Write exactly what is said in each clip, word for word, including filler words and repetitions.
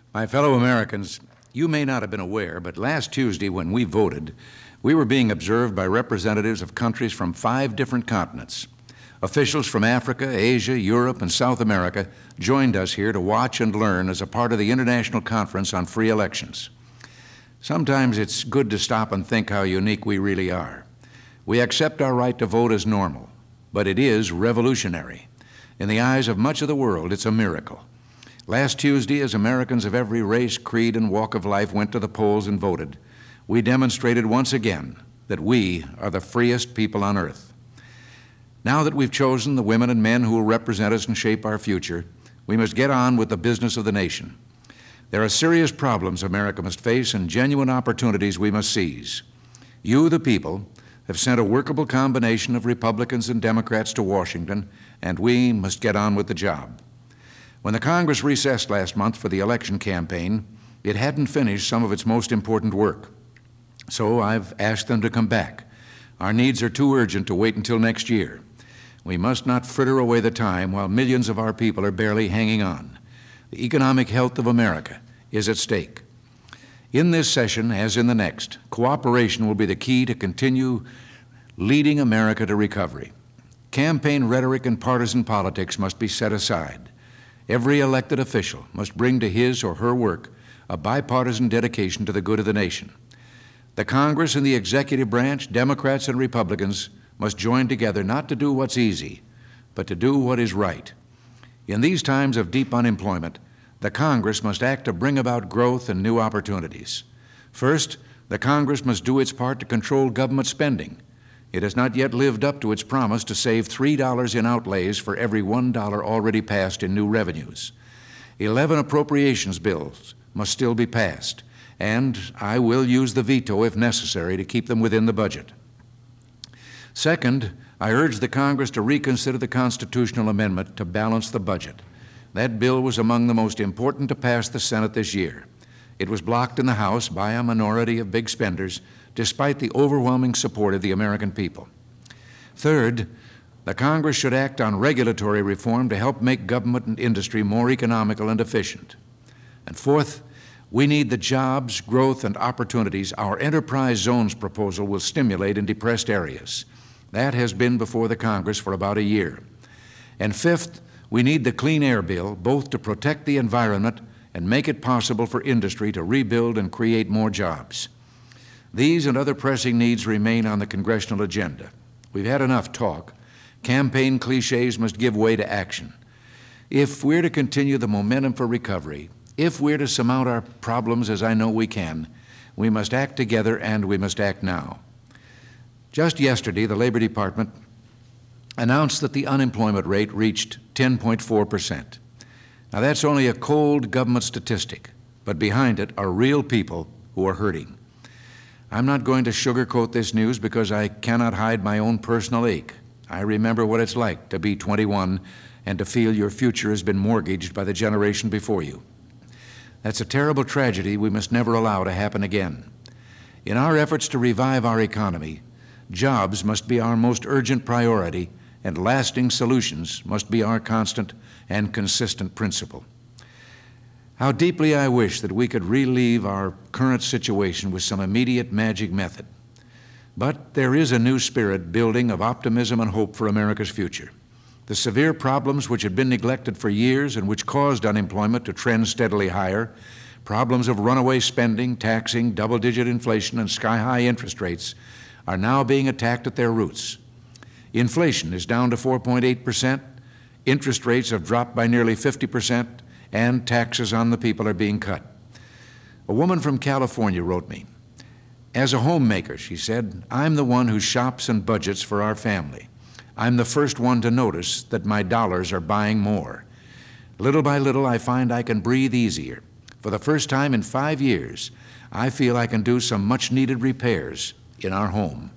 My fellow Americans, you may not have been aware, but last Tuesday when we voted, we were being observed by representatives of countries from five different continents. Officials from Africa, Asia, Europe, and South America joined us here to watch and learn as a part of the International Conference on Free Elections. Sometimes it's good to stop and think how unique we really are. We accept our right to vote as normal, but it is revolutionary. In the eyes of much of the world, it's a miracle. Last Tuesday, as Americans of every race, creed, and walk of life went to the polls and voted, we demonstrated once again that we are the freest people on earth. Now that we've chosen the women and men who will represent us and shape our future, we must get on with the business of the nation. There are serious problems America must face and genuine opportunities we must seize. You, the people, have sent a workable combination of Republicans and Democrats to Washington, and we must get on with the job. When the Congress recessed last month for the election campaign, it hadn't finished some of its most important work. So I've asked them to come back. Our needs are too urgent to wait until next year. We must not fritter away the time while millions of our people are barely hanging on. The economic health of America is at stake. In this session, as in the next, cooperation will be the key to continue leading America to recovery. Campaign rhetoric and partisan politics must be set aside. Every elected official must bring to his or her work a bipartisan dedication to the good of the nation. The Congress and the executive branch, Democrats and Republicans, must join together not to do what's easy, but to do what is right. In these times of deep unemployment, the Congress must act to bring about growth and new opportunities. First, the Congress must do its part to control government spending. It has not yet lived up to its promise to save three dollars in outlays for every one dollar already passed in new revenues. Eleven appropriations bills must still be passed, and I will use the veto if necessary to keep them within the budget. Second, I urge the Congress to reconsider the constitutional amendment to balance the budget. That bill was among the most important to pass the Senate this year. It was blocked in the House by a minority of big spenders, despite the overwhelming support of the American people. Third, the Congress should act on regulatory reform to help make government and industry more economical and efficient. And fourth, we need the jobs, growth, and opportunities our enterprise zones proposal will stimulate in depressed areas. That has been before the Congress for about a year. And fifth, we need the Clean Air Bill, both to protect the environment and make it possible for industry to rebuild and create more jobs. These and other pressing needs remain on the congressional agenda. We've had enough talk. Campaign cliches must give way to action. If we're to continue the momentum for recovery, if we're to surmount our problems as I know we can, we must act together and we must act now. Just yesterday, the Labor Department announced that the unemployment rate reached ten point four percent. Now that's only a cold government statistic, but behind it are real people who are hurting. I'm not going to sugarcoat this news because I cannot hide my own personal ache. I remember what it's like to be twenty-one and to feel your future has been mortgaged by the generation before you. That's a terrible tragedy we must never allow to happen again. In our efforts to revive our economy, jobs must be our most urgent priority, and lasting solutions must be our constant and consistent principle. How deeply I wish that we could relieve our current situation with some immediate magic method. But there is a new spirit building of optimism and hope for America's future. The severe problems which had been neglected for years and which caused unemployment to trend steadily higher, problems of runaway spending, taxing, double-digit inflation, and sky-high interest rates, are now being attacked at their roots. Inflation is down to four point eight percent, interest rates have dropped by nearly fifty percent, and taxes on the people are being cut. A woman from California wrote me, "As a homemaker," she said, "I'm the one who shops and budgets for our family. I'm the first one to notice that my dollars are buying more. Little by little, I find I can breathe easier. For the first time in five years, I feel I can do some much-needed repairs in our home."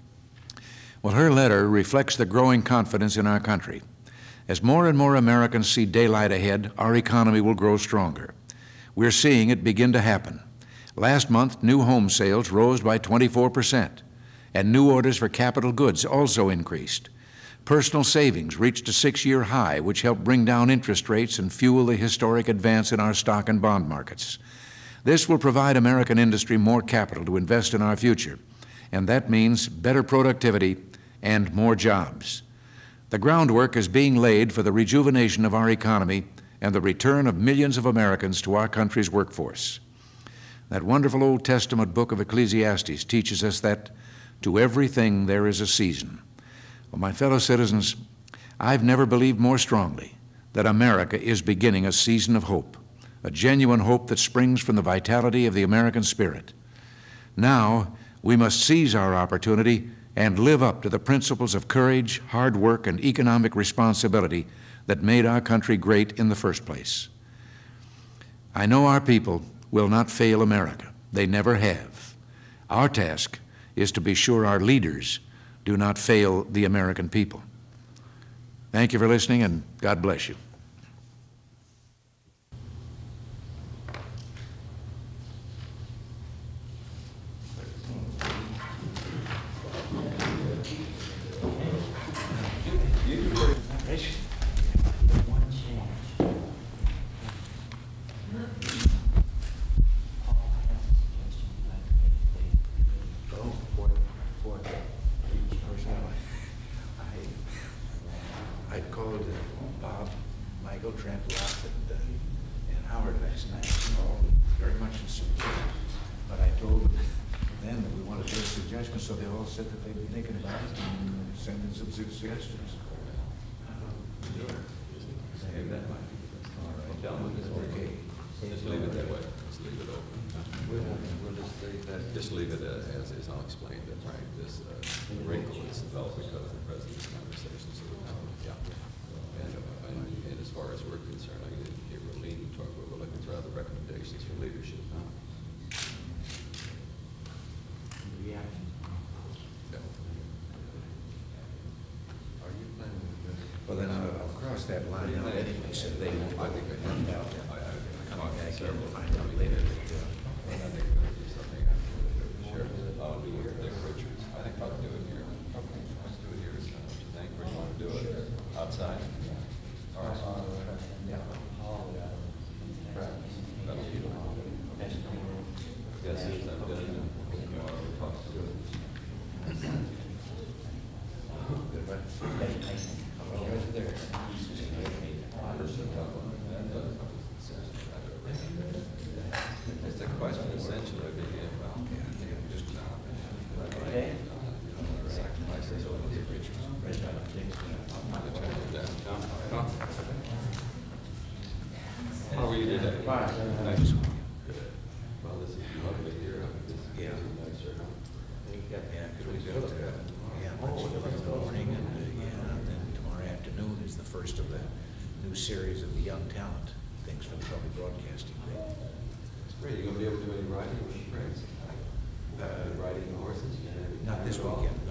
Well, her letter reflects the growing confidence in our country. As more and more Americans see daylight ahead, our economy will grow stronger. We're seeing it begin to happen. Last month, new home sales rose by twenty-four percent, and new orders for capital goods also increased. Personal savings reached a six-year high, which helped bring down interest rates and fuel the historic advance in our stock and bond markets. This will provide American industry more capital to invest in our future, and that means better productivity and more jobs. The groundwork is being laid for the rejuvenation of our economy and the return of millions of Americans to our country's workforce. That wonderful Old Testament book of Ecclesiastes teaches us that to everything there is a season. Well, my fellow citizens, I've never believed more strongly that America is beginning a season of hope, a genuine hope that springs from the vitality of the American spirit. Now, we must seize our opportunity and live up to the principles of courage, hard work, and economic responsibility that made our country great in the first place. I know our people will not fail America. They never have. Our task is to be sure our leaders do not fail the American people. Thank you for listening, and God bless you. I called uh, Bob, Michael, Trent, Lott, and, uh, and Howard last night, all very much in support. But I told them then that we wanted their suggestions, so they all said that they'd be thinking about it and sending some suggestions. Save that much. Okay. Just leave it that way. Just leave it open. We'll, we'll just leave that. Just leave it as, as is. I'll explain that, right? This uh, wrinkle is developed because of the president's conversations with the power. Yeah. And, uh, and, and as far as we're concerned, I didn't hear Rolene talk about, we're looking for other recommendations for leadership. Huh? Yeah. Yeah. Are you planning to do this? Well, then I'll, I'll cross that line out anyway, so they won't. I think I have out. I, I, Coming back here, we'll find out later. later. I think we'll do something after the sheriff. I'll do it, Dick Richards. I think I'll do it here. Okay, let's do it here. So, what you think? Where do you want to do it? Outside? All right. Yeah. That'll be it. Yes, it is. I'm good. Tomorrow we'll talk to it. Good, bud. Well, right there. It's a question essentially of being about just sacrifices over the riches. How are you today? Fine. Nice. Good. Well, this is lovely here. This is Yeah. nicer. Yeah, because we built it up. Yeah, much in the morning, and, uh, yeah, and then tomorrow afternoon is the first of the new series of the Young Talent things for the public broadcasting group. It's great. You're going to be able to do any riding with friends? Uh, riding horses? Not this weekend.